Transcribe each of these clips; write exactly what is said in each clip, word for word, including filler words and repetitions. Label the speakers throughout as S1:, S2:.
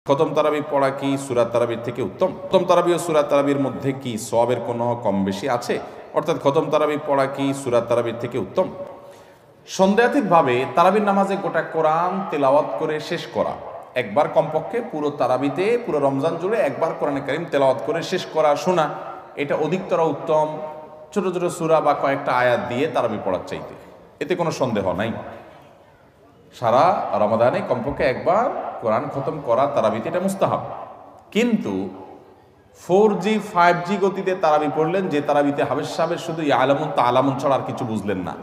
S1: খতম তারাবি পড়া কি সূরা তারাবির থেকে উত্তম? খতম তারাবি ও সূরা তারাবির মধ্যে কি সওয়াবের কোনো কম বেশি আছে? অর্থাৎ খতম তারাবি পড়া কি সূরা তারাবির থেকে উত্তম? সন্দেহাতীতভাবে তারাবির নামাজে গোটা কোরআন তেলাওয়াত করে শেষ করা, একবার কমপক্ষে পুরো তারাবিতে পুরো রমজান জুড়ে একবার কোরআনে কারীম তেলাওয়াত করে শেষ করা শোনা, এটা অধিকতর উত্তম ছোট ছোট সূরা বা কয়েকটা আয়াত দিয়ে তারাবি পড়ার চাইতে। এতে কোনো সন্দেহ নাই। সারা রমাদানে কমপক্ষে একবার কোরআন খতম করা তারাবিতে এটা মুস্তাহাব। কিন্তু ফোর জি ফাইভ জি গতিতে তারাবি পড়লেন, যে তারাবিতে হাবেশ সাহেবের শুধু ইয়ালামুন তা আলামুন ছাড়া আর কিছু বুঝলেন না,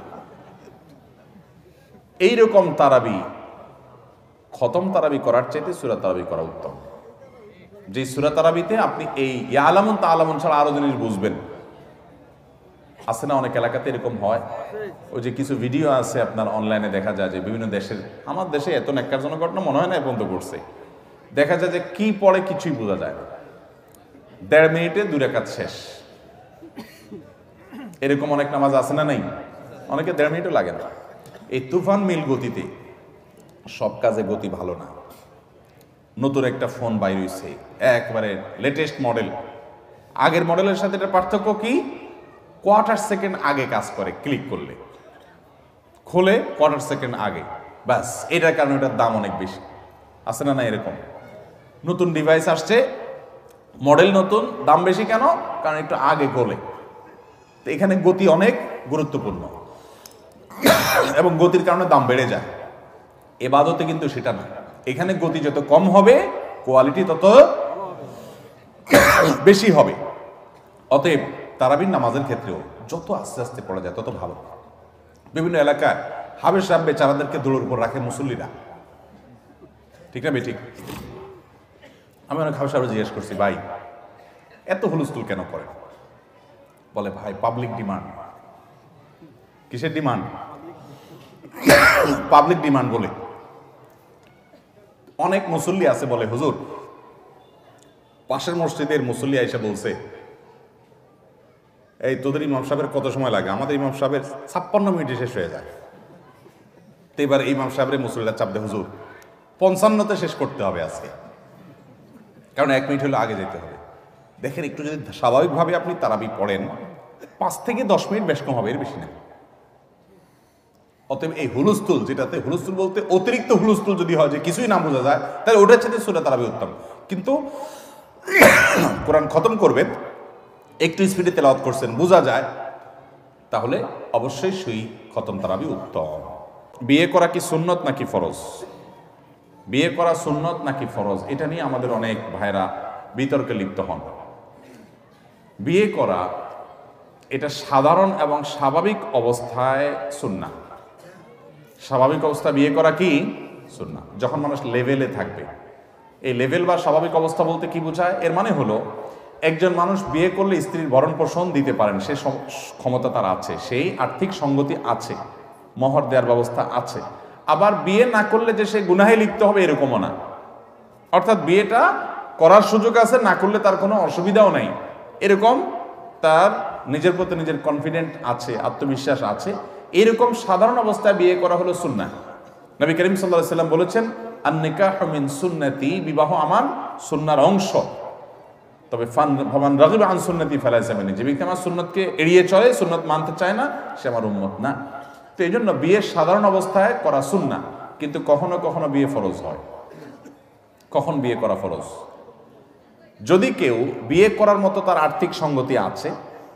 S1: এইরকম তারাবি খতম তারাবি করার চাইতে সূরা তারাবি করা উত্তম। যে সূরা তারাবিতে আপনি এই ইয়ালামুন তা আলামুন ছাড়া আরো জিনিস বুঝবেন। আছে না অনেক এলাকাতে এরকম হয়, ওই যে কিছু ভিডিও আছে আপনার অনলাইনে দেখা যায় যে বিভিন্ন দেশের, আমার দেশে এত ন্যাক্কারজনক ঘটনা মনে হয় না বন্ধ করছে, দেখা যায় যে কি পড়ে কিছুই বোঝা যায় না, দেড় মিনিটে দুই রাকাত শেষ। এরকম অনেক নামাজ আছে না নাই? অনেকে দেড় মিনিটও লাগে না। এই তুফান মিল গতিতে সব কাজে গতি ভালো না। নতুন একটা ফোন বাইর হইছে, একবারে লেটেস্ট মডেল, আগের মডেলের সাথে এটা পার্থক্য কি? কোয়ার্টার সেকেন্ড আগে কাজ করে, ক্লিক করলে খোলে কোয়ার্টার সেকেন্ড আগে, ব্যাস। এটার কারণে এটার দাম অনেক বেশি। আছে না না এরকম? নতুন ডিভাইস আসছে, মডেল নতুন, দাম বেশি কেন? কারণ একটু আগে গোলে। তো এখানে গতি অনেক গুরুত্বপূর্ণ এবং গতির কারণে দাম বেড়ে যায়। এবাদতে কিন্তু সেটা না, এখানে গতি যত কম হবে কোয়ালিটি তত বেশি হবে। অতএব তারাবির নামাজের ক্ষেত্রেও যত আস্তে আস্তে পড়া যায় তত ভালো। বিভিন্ন এলাকায় হাবেশ সাহেব বেচারাদেরকে দৌড়ের উপর রাখে মুসল্লিরা, ঠিক না বেঠিক? আমি অনেক হাবেশ সাহেব জিজ্ঞেস করছি, ভাই এত হুলস্থুল কেন করে? বলে ভাই পাবলিক ডিমান্ড। কিসের ডিমান্ড? পাবলিক ডিমান্ড বলে। অনেক মুসল্লি আছে বলে, হুজুর পাশের মসজিদের মুসল্লি আইসা বলছে, এই তোদের ইমাম সাহেবের কত সময় লাগে? আমাদের ইমাম সাহেবের ছাপ্পান্ন মিনিটে শেষ হয়ে যায়। তো এবার ইমাম সাহেবের মুসল্লিরা চাপ দেয়, হুজুর পঞ্চান্নতে শেষ করতে হবে আজকে, কারণ এক মিনিট হলে আগে যেতে হবে। দেখেন, একটু যদি স্বাভাবিকভাবে আপনি তারাবি পড়েন, পাঁচ থেকে দশ মিনিট বেশ কম হবে, এর বেশি না। অতএব এই হুলস্থুল, যেটাতে হুলস্থুল বলতে অতিরিক্ত হুলস্থুল যদি হয় যে কিছুই না বোঝা যায়, তাহলে ওটার চাইতে সূরা তারাবি উত্তম। কিন্তু কোরআন খতম করবেন, একটু স্পিডে তেলাওয়াত করছেন, বোঝা যায়, তাহলে অবশ্যই সেই খতম তারাবি উত্তম। বিয়ে করা কি সুন্নত নাকি ফরজ? বিয়ে করা সুন্নত নাকি ফরজ, এটা নিয়ে আমাদের অনেক ভাইরা বিতর্কে লিপ্ত হন। বিয়ে করা এটা সাধারণ এবং স্বাভাবিক অবস্থায় সুন্নাহ। স্বাভাবিক অবস্থা বিয়ে করা কি সুন্নাহ, যখন মানুষ লেভেলে থাকবে। এই লেভেল বা স্বাভাবিক অবস্থা বলতে কি বোঝায়? এর মানে হলো একজন মানুষ বিয়ে করলে স্ত্রীর ভরণ পোষণ দিতে পারেন, সে ক্ষমতা তার আছে, সেই আর্থিক সঙ্গতি আছে, মহর দেওয়ার ব্যবস্থা আছে। আবার বিয়ে না করলে যে সে গুনাহে লিপ্ত হবে এরকমও না। অর্থাৎ বিয়েটা করার সুযোগ আছে, না করলে তার কোনো অসুবিধাও নাই, এরকম তার নিজের প্রতি নিজের কনফিডেন্ট আছে, আত্মবিশ্বাস আছে। এরকম সাধারণ অবস্থায় বিয়ে করা হলো সুন্নাহ। নবী করিম সাল্লাল্লাহু আলাইহি ওয়াসাল্লাম বলেছেন, আন-নিকাহু মিন সুন্নতি, বিবাহ আমার সুন্নাহর অংশ। তবে ফামান রাগিবা আন সুন্নতি ফালাইসা মিন্নি, যে ব্যক্তি আমার সুন্নতকে এড়িয়ে চলে, সুন্নত মানতে চায় না, সে আমার উম্মত না। তো এই জন্য বিয়ে সাধারণ অবস্থায় করা সুন্নাহ, কিন্তু কখনো কখনো বিয়ে ফরজ হয়। কখন বিয়ে করা ফরজ? যদি কেউ বিয়ে করার মতো তার আর্থিক সঙ্গতি আছে,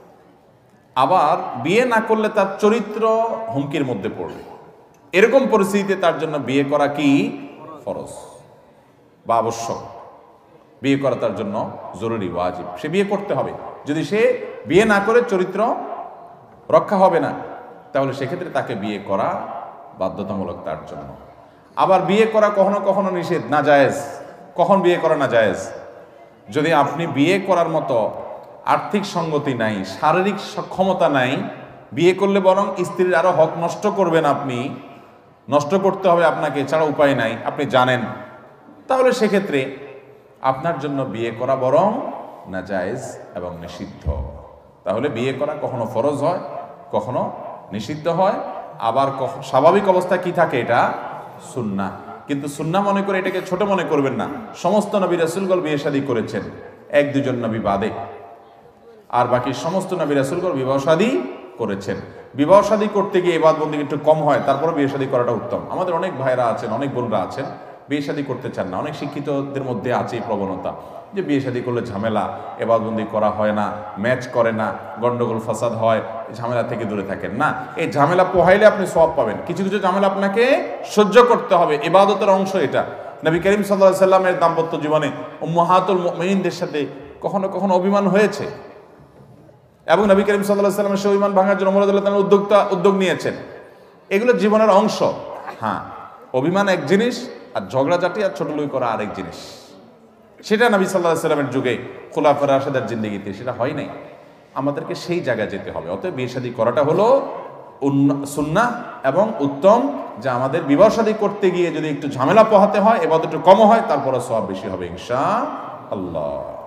S1: আবার বিয়ে না করলে তার চরিত্র হুমকির মধ্যে পড়বে, এরকম পরিস্থিতিতে তার জন্য বিয়ে করা কি ফরজ বা আবশ্যক। বিয়ে করা তার জন্য জরুরি, ওয়াজিব, সে বিয়ে করতে হবে। যদি সে বিয়ে না করে চরিত্র রক্ষা হবে না, তাহলে সেক্ষেত্রে তাকে বিয়ে করা বাধ্যতামূলক তার জন্য। আবার বিয়ে করা কখনো কখনো নিষেধ, না জায়েজ। কখন বিয়ে করা না জায়েজ? যদি আপনি বিয়ে করার মতো আর্থিক সঙ্গতি নাই, শারীরিক সক্ষমতা নাই, বিয়ে করলে বরং স্ত্রীর আরো হক নষ্ট করবেন, আপনি নষ্ট করতে হবে আপনাকে, ছাড়া উপায় নাই, আপনি জানেন, তাহলে সেক্ষেত্রে আপনার জন্য বিয়ে করা বরং নাজায়েজ এবং নিষিদ্ধ। তাহলে বিয়ে করা কখনো ফরজ হয়, কখনো নিষিদ্ধ হয়, আবার স্বাভাবিক অবস্থা কি থাকে, এটা সুন্নাহ। কিন্তু সুন্নাহ মনে করে এটাকে ছোট মনে করবেন না। সমস্ত নবী রাসূলগণ বিয়ে শাদী করেছেন, এক দুজন নবী বাদে, আর বাকি সমস্ত নবী রাসূলগণ বিবাহ শাদী করেছেন। বিবাহ শাদী করতে গিয়ে ইবাদত বন্দেগী একটু কম হয়, তারপরে বিয়ে শাদী করাটা উত্তম। আমাদের অনেক ভাইরা আছেন, অনেক বোনরা আছেন, বিয়ে শাদী করতে চান না। অনেক শিক্ষিতদের মধ্যে আছে এই প্রবণতা যে বিয়ে শাদী করলে ঝামেলা, ইবাদত বন্দেগী করা হয় না, ম্যাচ করে না, গন্ডগোল ফাসাদ হয়, ঝামেলা থেকে দূরে থাকেন না। এই ঝামেলা পোহাইলে আপনি সওয়াব পাবেন। কিছু কিছু ঝামেলা আপনাকে সহ্য করতে হবে, ইবাদতের অংশ এটা। নবী করিম সাল্লাল্লাহু আলাইহি সাল্লামের দাম্পত্য জীবনে উম্মাহাতুল মুমিনিনদের সাথে কখনো কখনো অভিমান হয়েছে, এবং নবী করিম সাল্লাল্লাহু আলাইহি সাল্লামের সেই অভিমান ভাঙার জন্য ওমর রাদিয়াল্লাহু তাআলা উদ্যোক্তা উদ্যোগ নিয়েছেন। এগুলো জীবনের অংশ। হ্যাঁ, অভিমান এক জিনিস, আর ঝগড়াঝাটি আর ছোটলুই করা আরেক জিনিস। সেটা নবী সাল্লাল্লাহু আলাইহি সাল্লামের যুগে খুলাফায়ে রাশিদার জিন্দেগিতে সেটা হয় নাই। আমাদেরকে সেই জায়গায় যেতে হবে। অতএব বিয়ে শাদী করাটা হলো সুন্নাহ এবং উত্তম, যে আমাদের বিবাহ শাদী করতে গিয়ে যদি একটু ঝামেলা পোহাতে হয়, ইবাদত একটু কম হয়, তারপরে সওয়াব বেশি হবে ইনশাআল্লাহ।